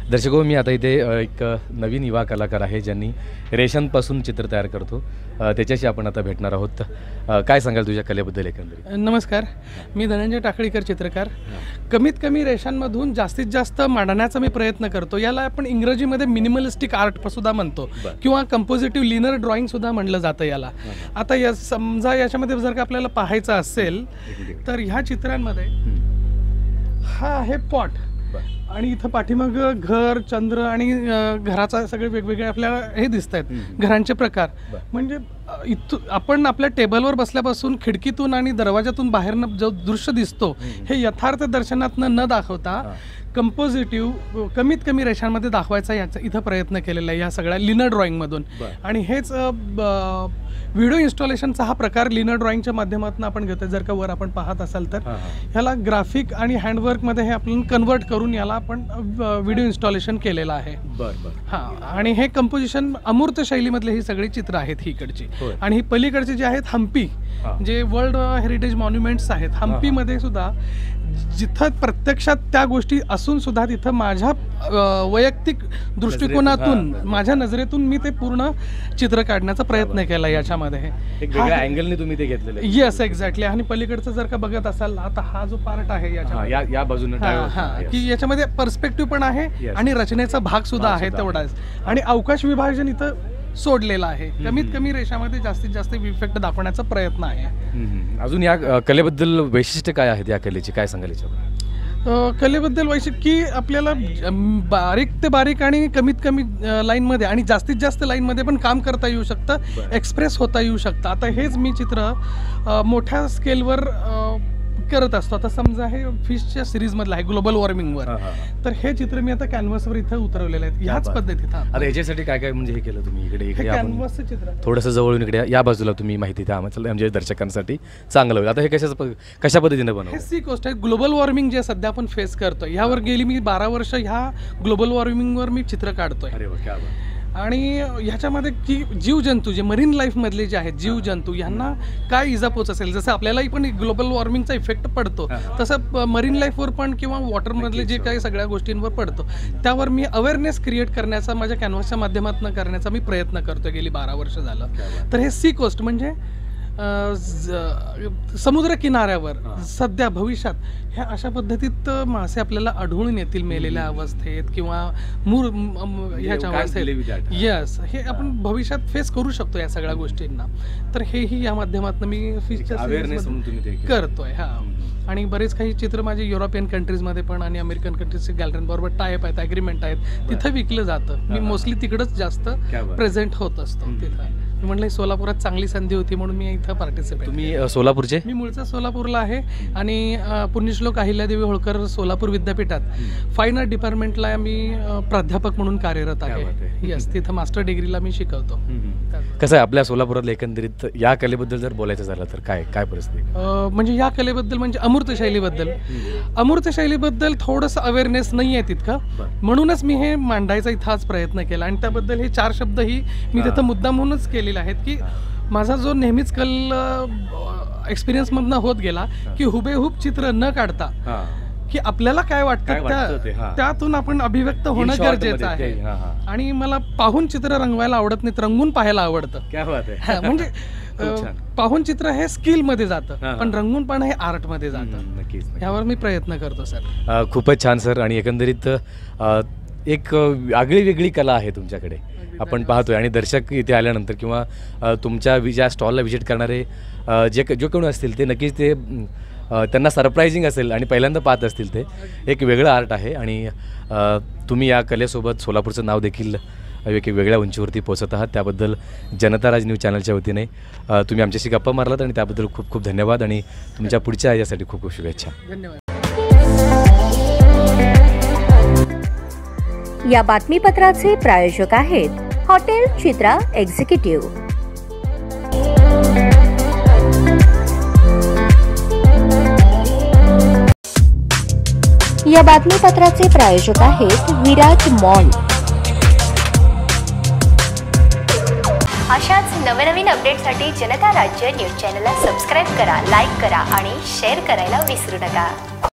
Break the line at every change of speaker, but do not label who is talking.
दर्शको, मी आता इथे एक नवीन युवा कलाकार आहे ज्यांनी रेषांपासून चित्र तयार करतो, त्याच्याशी आपण आता भेटणार आहोत. काय सांगाल तुझ्या कलेबद्दल एकंदरीत?
नमस्कार, मी धनंजय टाकळीकर, चित्रकार. कमीत कमी रेषांमधून जास्तीत जास्त मांडण्याचा मी प्रयत्न करतो. याला आपण इंग्रजीमध्ये मिनिमलिस्टिक आर्ट सुद्धा म्हणतो किंवा कंपोजिटिव्ह लिनर ड्रॉइंग सुद्धा म्हणलं जातं याला. आता या समजा याच्यामध्ये जर का आपल्याला पाहायचं असेल तर ह्या चित्रांमध्ये हा आहे पॉट आणि इथं पाठीमाग घर, चंद्र आणि घराचा सगळे वेगवेगळे आपल्याला हे दिसत आहेत घरांचे प्रकार. म्हणजे इथं आपण आपल्या टेबलवर बसल्यापासून खिडकीतून आणि दरवाजातून बाहेरनं जो दृश्य दिसतो हे यथार्थ दर्शनातनं न दाखवता कंपोजिटिव्ह कमीत कमी रेषांमध्ये दाखवायचा याचा इथं प्रयत्न केलेला आहे या सगळ्या लिनर ड्रॉइंगमधून. आणि हेच व्हिडिओ इन्स्टॉलेशनचा हा प्रकार लिनर ड्रॉइंगच्या माध्यमातून आपण घेतो. जर का वर आपण पाहत असाल तर ह्याला ग्राफिक आणि हँडवर्कमध्ये हे आपण कन्वर्ट करून याला आपण व्हिडिओ इन्स्टॉलेशन केलेलं आहे. हां, आणि हे कंपोजिशन अमूर्त शैलीमधले ही सगळी चित्र आहेत ही इकडची. आणि ही पलीकडची जी आहेत हम्पी, जे वर्ल्ड हेरिटेज मॉन्युमेंट्स आहेत, हम्पीमध्ये सुद्धा जिथं प्रत्यक्षात त्या गोष्टी असून सुद्धा तिथं माझ्या वैयक्तिक दृष्टिकोनातून माझ्या नजरेतून मी ते पूर्ण चित्र काढण्याचा प्रयत्न केला याच्यामध्ये.
एक वेगळ्या अँगलने तुम्ही ते घेतलेलं आहे.
Yes, exactly. आणि पलीकडचं जर का बघत असाल, आता हा जो पार्ट आहे
या बाजूने
की याच्यामध्ये पर्स्पेक्टिव्ह पण आहे आणि रचनेचा भाग सुद्धा आहे तेवढाच. आणि अवकाश विभाजन इथं सोडलेला आहे. कमीत कमी रेषामध्ये जास्तीत जास्त इफेक्ट दाखवण्याचा प्रयत्न आहे.
अजून या कलेबद्दल वैशिष्ट्य काय आहेत या कलेची, काय सांगाल याच्याबद्दल?
कलेबद्दल वैशिष्ट्य की आपल्याला बारीक ते बारीक आणि कमीत कमी लाईनमध्ये आणि जास्तीत जास्त लाईनमध्ये पण काम करता येऊ शकतं, एक्सप्रेस होता येऊ शकतं. आता हेच मी चित्र मोठ्या स्केलवर करत असतो. आता समजा हे फिशच्या सिरीजमधलं आहे ग्लोबल वॉर्मिंगवर, तर हे चित्र मी आता कॅनव्हासवर इथं उतरवलेलं आहे ह्याच पद्धतीत.
आता याच्यासाठी काय काय म्हणजे हे केलं तुम्ही? इकडे
कॅनव्हासचं चित्र
थोडंसं जवळून इकडे या बाजूला तुम्ही माहिती द्या म्हणजे दर्शकांसाठी चांगलं होईल. आता हे कशा पद्धतीने बनवलं?
हे सी गोष्ट आहे, ग्लोबल वॉर्मिंग जे सध्या आपण फेस करतोय, ह्यावर गेली मी 12 वर्ष ह्या ग्लोबल वॉर्मिंगवर मी चित्र काढतोय. आणि ह्याच्यामध्ये की जीवजंतू जे मरीन लाईफमधले जे आहेत जीवजंतू यांना काय इजा पोच असेल, जसं आपल्यालाही पण ग्लोबल वॉर्मिंगचा इफेक्ट पडतो तसं मरीन लाईफवर पण किंवा वॉटरमधले जे काही सगळ्या गोष्टींवर पडतो, त्यावर मी अवेअरनेस क्रिएट करण्याचा माझ्या कॅनव्हासच्या माध्यमातून करण्याचा मी प्रयत्न करतो गेली 12 वर्ष झालं. तर हे सी कोस्ट म्हणजे समुद्र किनाऱ्यावर सध्या भविष्यात ह्या अशा पद्धतीत मासे आपल्याला आढळून येतील मेलेल्या अवस्थेत किंवा ह्याच्या अवस्थेत. यस, हे आपण भविष्यात फेस करू शकतो या सगळ्या गोष्टींना. तर हेही या माध्यमातून मी फिशच्या करतोय. हा, आणि बरेच काही चित्र माझे युरोपियन कंट्रीजमध्ये पण आणि अमेरिकन कंट्रीजच्या गॅलरीबरोबर टायप आहेत, ॲग्रीमेंट आहेत, तिथं विकलं जातं. मी मोस्टली तिकडंच जास्त प्रेझेंट होत असतो तिथं. मी म्हटलं सोलापुरात चांगली संधी होती म्हणून मी इथं पार्टिसिपेट.
तुम्ही सोलापूरचे?
मी मूळचा सोलापूरला आहे आणि पुण्यश्लोक अहिल्यादेवी होळकर सोलापूर विद्यापीठात फाईन आर्ट डिपार्टमेंटला मी प्राध्यापक म्हणून कार्यरत आहे. यस, तिथं मास्टर डिग्रीला मी शिकवतो.
कसं आहे आपल्या सोलापुरातल्या एकंदरीत या कलेबद्दल जर बोलायचं झालं तर काय परिस्थिती?
म्हणजे या कलेबद्दल म्हणजे अमूर्त शैलीबद्दल थोडंसं अवेअरनेस नाही आहे तितकं, म्हणूनच मी हे मांडायचा इथं आज प्रयत्न केला. आणि त्याबद्दल हे 4 शब्दही मी तिथं मुद्दामहूनच केलेले आहेत की माझा जो नेहमीच एक्सपिरियन्समधनं होत गेला की हुबेहूब चित्र न काढता की आपल्याला काय वाटतं त्यातून आपण अभिव्यक्त होणं गरजेचं आहे. आणि मला पाहून चित्र रंगवायला आवडत नाही, रंगून पाहायला आवडतं. म्हणजे पाहून चित्र हे स्किल मध्ये जातं पण रंगून पण हे आर्ट मध्ये जातं. यावर मी प्रयत्न करतो सर.
खूपच छान सर. आणि एकंदरीत एक आगळी वेगळी कला आहे तुमच्याकडे, आपण पाहतोय. आणि दर्शक इथे आल्यानंतर किंवा तुमच्या ज्या स्टॉलला व्हिजिट करणारे जे कोणी असतील ते नक्कीच ते त्यांना सरप्रायझिंग असेल आणि पहिल्यांदा पाहत असतील. ते एक वेगळं आर्ट आहे आणि तुम्ही या कलेसोबत सोलापूरचं नाव देखील एक वेगळ्या उंचीवरती पोहोचत आहात. त्याबद्दल जनता राज न्यूज चॅनलच्या वतीने तुम्ही आमच्याशी गप्पा मारलात आणि त्याबद्दल खूप खूप धन्यवाद आणि तुमच्या पुढच्या यासाठी खूप खूप शुभेच्छा.
धन्यवाद.
या बातमीपत्राचे प्रायोजक आहेत हॉटेल चित्रा एक्झिक्युटिव्ह. या बातमीपत्राचे प्रायोजक आहेत विराज मॉल. अशाच नवनवीन अपडेटसाठी जनता राज्य न्यूज चॅनलला सबस्क्राईब करा, लाईक करा आणि शेअर करायला विसरू नका.